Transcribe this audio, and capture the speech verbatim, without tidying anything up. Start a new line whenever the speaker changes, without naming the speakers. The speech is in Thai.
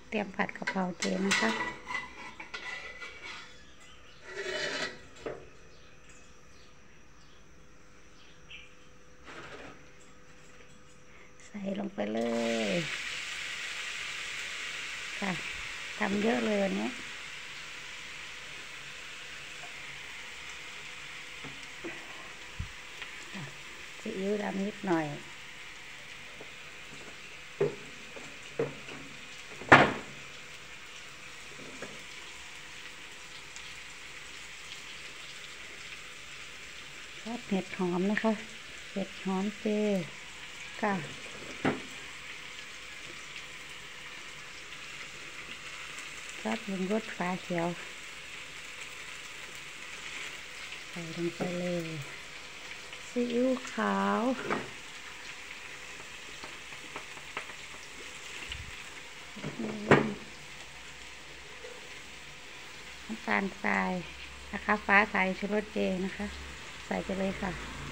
เตรียมผัดกะเพราเจนะคะใส่ลงไปเลยค่ะทำเยอะเลยวันนี้ซีอิ๊วดำนิดหน่อยซอสเห็ดหอมนะคะเห็ดหอมเจค่ะซอสปรุงรสฟ้าเขียวใส่ลงไปเลยซีอิ๊วขาวน้ำตาลทรายนะคะฟ้าใสชูรสเจนะคะใส่ไปเลยค่ะ